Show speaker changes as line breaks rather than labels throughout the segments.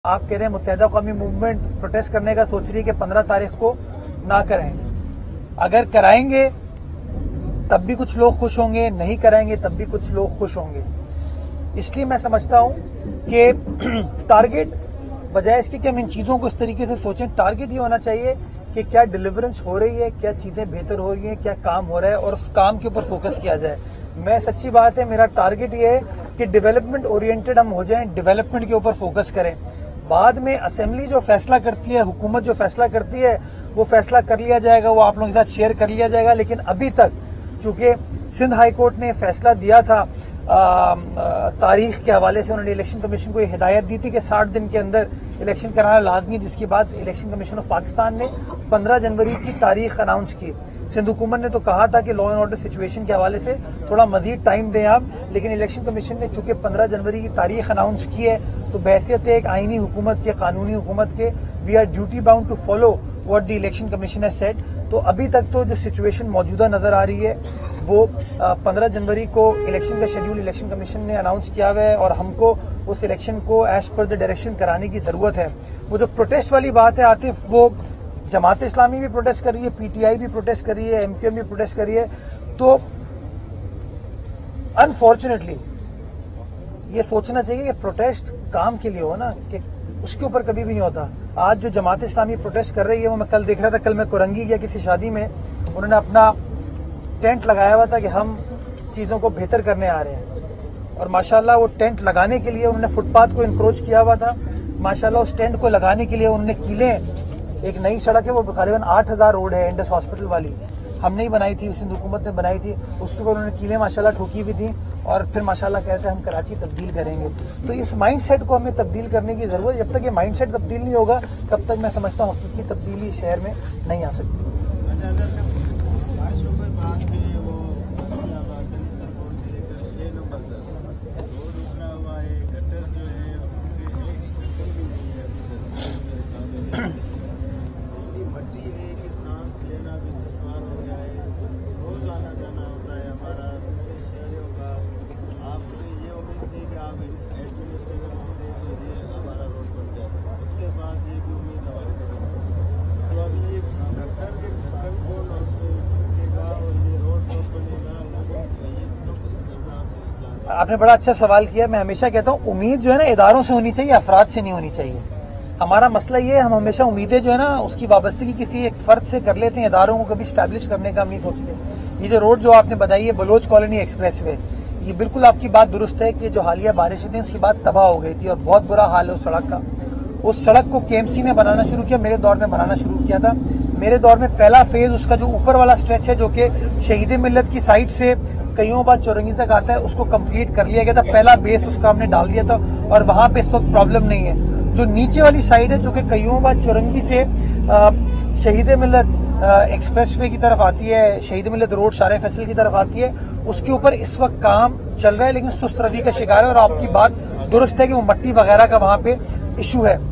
आप कह रहे हैं मुत्तहिदा कौमी मूवमेंट प्रोटेस्ट करने का सोच रही है कि 15 तारीख को ना करें। अगर कराएंगे तब भी कुछ लोग खुश होंगे, नहीं कराएंगे तब भी कुछ लोग खुश होंगे। इसलिए मैं समझता हूं कि टारगेट बजाय इसके कि हम इन चीजों को इस तरीके से सोचें, टारगेट ये होना चाहिए कि क्या डिलीवरेंस हो रही है, क्या चीजें बेहतर हो रही हैं, क्या काम हो रहा है और उस काम के ऊपर फोकस किया जाए। मैं सच्ची बात है, मेरा टारगेट ये है कि डेवलपमेंट ओरिएंटेड हम हो जाएं, डेवलपमेंट के ऊपर फोकस करें। बाद में असेंबली जो फैसला करती है, हुकूमत जो फैसला करती है, वो फैसला कर लिया जाएगा, वो आप लोगों के साथ शेयर कर लिया जाएगा। लेकिन अभी तक चूंकि सिंध हाई कोर्ट ने फैसला दिया था तारीख के हवाले से, उन्होंने इलेक्शन कमीशन को ये हिदायत दी थी कि 60 दिन के अंदर इलेक्शन कराना लाजमी, जिसके बाद इलेक्शन कमीशन ऑफ पाकिस्तान ने 15 जनवरी की तारीख अनाउंस की। सिंध हुकूमत ने तो कहा था कि लॉ एंड ऑर्डर सिचुएशन के हवाले से थोड़ा मजीद टाइम दें आप, लेकिन इलेक्शन कमीशन ने चूंकि 15 जनवरी की तारीख अनाउंस की है, तो बहैसियत एक आईनी हुकूमत के, कानूनी हुकूमत के, we are duty bound to follow what the election commission has said. तो अभी तक तो जो सिचुएशन मौजूदा नजर आ रही है वो 15 जनवरी को इलेक्शन का शेड्यूल इलेक्शन कमीशन ने अनाउंस किया हुआ है और हमको उस इलेक्शन को एज पर द डायरेक्शन कराने की जरूरत है। वो जो प्रोटेस्ट वाली बात है आतिफ, वो जमात इस्लामी भी प्रोटेस्ट कर रही है, पीटीआई भी प्रोटेस्ट कर रही है, एमक्यूएम भी प्रोटेस्ट कर रही है। तो अनफॉर्चुनेटली ये सोचना चाहिए कि प्रोटेस्ट काम के लिए हो ना, कि उसके ऊपर कभी भी नहीं होता। आज जो जमात इस्लामी प्रोटेस्ट कर रही है, वो मैं कल देख रहा था, कल मैं कुरंगी गया किसी शादी में, उन्होंने अपना टेंट लगाया हुआ था कि हम चीजों को बेहतर करने आ रहे हैं। और माशाल्लाह वो टेंट लगाने के लिए उन्होंने फुटपाथ को इंक्रोच किया हुआ था। माशाल्लाह उस टेंट को लगाने के लिए उन्होंने कीलें, एक नई सड़क है वो करीबन 8000 रोड है, इंडस हॉस्पिटल वाली, हमने ही बनाई थी, सिंध हुकूमत ने बनाई थी, उसके ऊपर उन्होंने कीलें माशाल्लाह ठोकी भी थी और फिर माशाल्लाह कहते हैं हम कराची तब्दील करेंगे। तो इस माइंडसेट को हमें तब्दील करने की जरूरत है। जब तक ये माइंडसेट तब्दील नहीं होगा तब तक मैं समझता हूँ हकीकी तब्दीली शहर में नहीं आ सकती। आपने बड़ा अच्छा सवाल किया। मैं हमेशा कहता हूँ उम्मीद जो है ना इदारों से होनी चाहिए, अफराद से नहीं होनी चाहिए। हमारा मसला ये है, हम हमेशा उम्मीदें जो है ना उसकी वाबस्तगी किसी एक फर्द से कर लेते हैं, इदारों को कभी स्टैब्लिश करने का हम नहीं सोचते। ये जो रोड जो आपने बताई है बलोच कॉलोनी एक्सप्रेस वे, ये बिल्कुल आपकी बात दुरुस्त है कि जो हालिया बारिशें थी उसकी बात तबाह हो गई थी और बहुत बुरा हाल है उस सड़क का। उस सड़क को केएमसी ने बनाना शुरू किया, मेरे दौर में बनाना शुरू किया था। मेरे दौर में पहला फेज उसका जो ऊपर वाला स्ट्रेच है जो कि शहीद मिल्लत की साइड से कईयों बाद चौरंगी तक आता है, उसको कंप्लीट कर लिया गया था। पहला बेस उसका हमने डाल दिया था और वहां पे इस वक्त प्रॉब्लम नहीं है। जो नीचे वाली साइड है जो कि कईयों बाद चौरंगी से शहीद मिल्लत एक्सप्रेसवे की तरफ आती है, शहीद मिल्लत रोड शारे फैसल की तरफ आती है, उसके ऊपर इस वक्त काम चल रहा है लेकिन सुस्त रवि का शिकार है। और आपकी बात दुरुस्त है कि वो मट्टी वगैरह का वहां पे इशू है।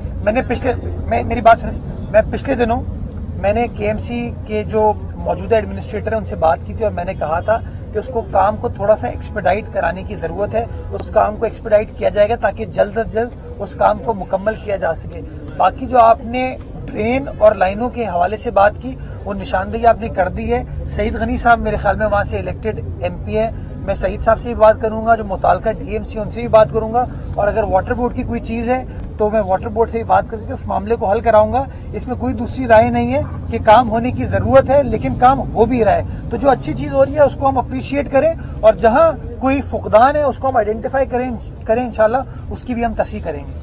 मेरी बात सुनिए, मैं पिछले दिनों मैंने केएमसी के जो मौजूदा एडमिनिस्ट्रेटर है उनसे बात की थी और मैंने कहा था कि उसको काम को थोड़ा सा एक्सपेडाइट कराने की जरूरत है। उस काम को एक्सपेडाइट किया जाएगा ताकि जल्द से जल्द उस काम को मुकम्मल किया जा सके। बाकी जो आपने ट्रेन और लाइनों के हवाले से बात की, वो निशानदेही आपने कर दी है। सईद गनी साहब मेरे ख्याल में वहां से इलेक्टेड एमपी है, मैं सईद साहब से भी बात करूंगा, जो मुताल्लिका डीएमसी उनसे भी बात करूंगा। और अगर वाटर बोर्ड की कोई चीज है तो मैं वाटर बोर्ड से भी बात करके उस मामले को हल कराऊंगा। इसमें कोई दूसरी राय नहीं है कि काम होने की जरूरत है, लेकिन काम हो भी रहा है। तो जो अच्छी चीज हो रही है उसको हम अप्रिशिएट करें और जहां कोई फुकदान है उसको हम आइडेंटिफाई करें इंशाल्लाह उसकी भी हम तस्हीह करेंगे।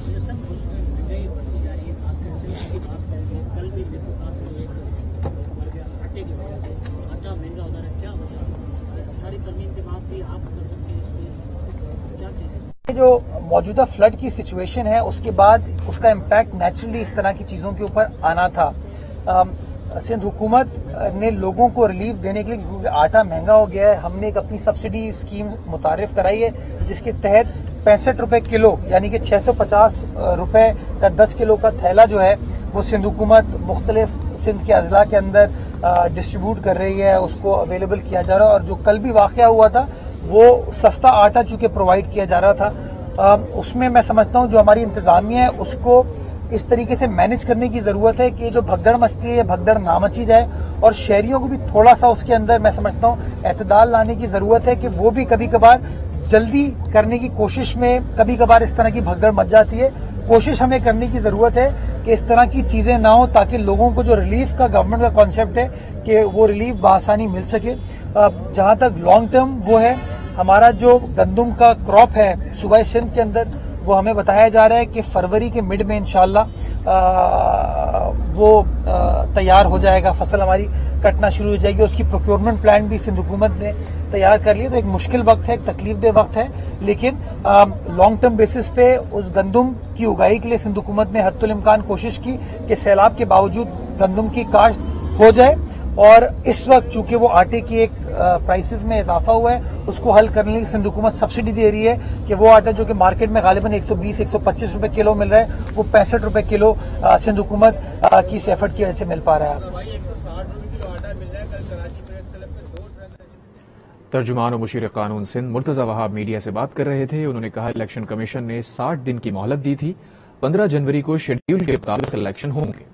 जो मौजूदा फ्लड की सिचुएशन है उसके बाद उसका इम्पैक्ट नेचुरली इस तरह की चीजों के ऊपर आना था। सिंध हुकूमत ने लोगों को रिलीफ देने के लिए, क्योंकि आटा महंगा हो गया है, हमने एक अपनी सब्सिडी स्कीम मुतारिफ कराई है जिसके तहत 65 रुपए किलो यानी कि 650 रुपए का 10 किलो का थैला जो है वो सिंध हुकूमत मुख्तलिफ सिंध के अजला के अंदर डिस्ट्रीब्यूट कर रही है, उसको अवेलेबल किया जा रहा है। और जो कल भी वाकया हुआ था वो सस्ता आटा चूंकि प्रोवाइड किया जा रहा था, उसमें मैं समझता हूं जो हमारी इंतजामिया है उसको इस तरीके से मैनेज करने की जरूरत है कि जो भगदड़ मचती है ये भगदड़ ना मची जाए, और शहरियों को भी थोड़ा सा उसके अंदर मैं समझता हूं एतदाल लाने की जरूरत है कि वो भी कभी कभार जल्दी करने की कोशिश में कभी कभार इस तरह की भगदड़ मच जाती है। कोशिश हमें करने की जरूरत है कि इस तरह की चीजें ना हो, ताकि लोगों को जो रिलीफ का गवर्नमेंट का कॉन्सेप्ट है कि वो रिलीफ बआसानी मिल सके। जहां तक लॉन्ग टर्म वो है, हमारा जो गंदुम का क्रॉप है सूबा सिंध के अंदर, वो हमें बताया जा रहा है कि फरवरी के मिड में इंशाल्लाह वो तैयार हो जाएगा, फसल हमारी कटना शुरू हो जाएगी। उसकी प्रोक्योरमेंट प्लान भी सिंध हुकूमत ने तैयार कर लिया। तो एक मुश्किल वक्त है, एक तकलीफदेह वक्त है, लेकिन लॉन्ग टर्म बेसिस पे उस गंदुम की उगाई के लिए सिंध हुकूमत ने हद्दुल इम्कान कोशिश की कि सैलाब के बावजूद गंदुम की काश्त हो जाए। और इस वक्त चूंकि वो आटे की एक प्राइसेस में इजाफा हुआ है, उसको हल करने की सिंध हुकूमत सब्सिडी दे रही है कि वो आटा जो कि मार्केट में गालिबन 120-125 रुपए किलो मिल रहा है, वो 65 रुपए किलो सिंध हुकूमत की इस एफर्ट की वजह से मिल पा रहा है।
तर्जुमान और मुशीर कानून सिंध मुर्तजा वहाब मीडिया से बात कर रहे थे। उन्होंने कहा इलेक्शन कमीशन ने 60 दिन की मोहलत दी थी, 15 जनवरी को शेड्यूल के मुताबिक इलेक्शन होंगे।